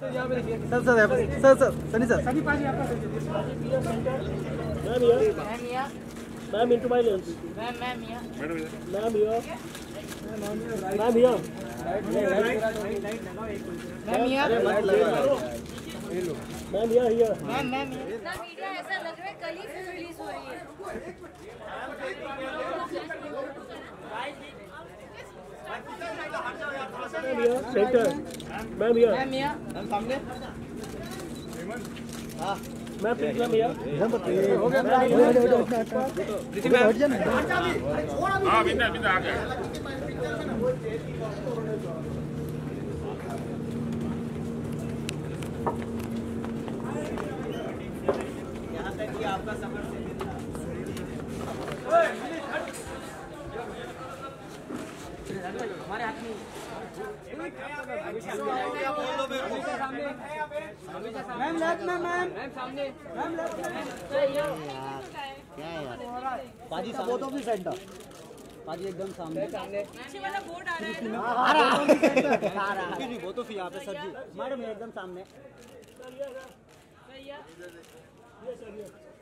Sir Sunny sir ma'am into my lens ma'am here ma'am media ऐसा लग रहा है कल ही फिल्म रिलीज हो रही है। सेंटर मैम सामने हाँ मैम प्लीज मैम हियर हो गया हाँ बिंदा आ गया। यहाँ तक कि आपका सफर हमारे हाथ में मैम लेफ्ट में मैम सामने मैम लेफ्ट में क्या यार पाजी बोथ ऑफ द सेंटर पाजी एकदम सामने पीछे वाला बोर्ड आ रहा है जी वो तो फिर यहाँ पे सर जी मैडम एकदम सामने सही है।